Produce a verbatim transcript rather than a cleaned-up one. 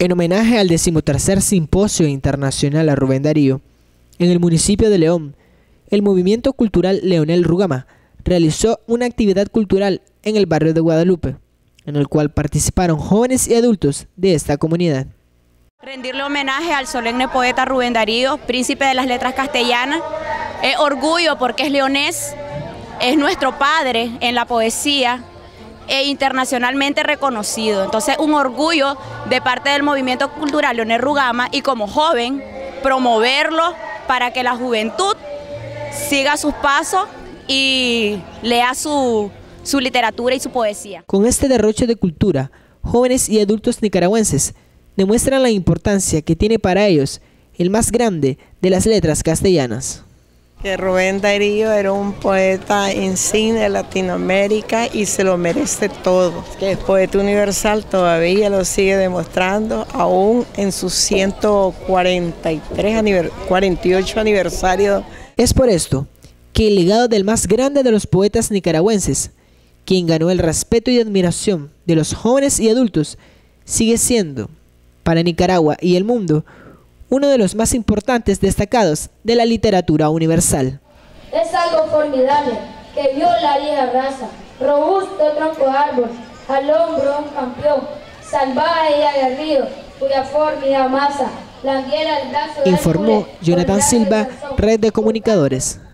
En homenaje al decimotercer Simposio Internacional a Rubén Darío, en el municipio de León, el Movimiento Cultural Leonel Rugama realizó una actividad cultural en el barrio de Guadalupe, en el cual participaron jóvenes y adultos de esta comunidad. Rendirle homenaje al solemne poeta Rubén Darío, príncipe de las letras castellanas. Es orgullo porque es leonés, es nuestro padre en la poesía e internacionalmente reconocido. Entonces, un orgullo de parte del Movimiento Cultural Leonel Rugama y como joven, promoverlo para que la juventud siga sus pasos y lea su, su literatura y su poesía. Con este derroche de cultura, jóvenes y adultos nicaragüenses demuestran la importancia que tiene para ellos el más grande de las letras castellanas. Que Rubén Darío era un poeta insigne de Latinoamérica y se lo merece todo. Que es poeta universal, todavía lo sigue demostrando, aún en su ciento cuarenta y tres, cuarenta y ocho aniversario. Es por esto que el legado del más grande de los poetas nicaragüenses, quien ganó el respeto y admiración de los jóvenes y adultos, sigue siendo, para Nicaragua y el mundo, uno de los más importantes destacados de la literatura universal. Es algo formidable que vio la vieja raza, robusto tronco de árbol, al hombro un campeón, salvaje y aguerrido, cuya formidable masa blandiera el brazo. Informó Jonathan Silva, Red de Comunicadores.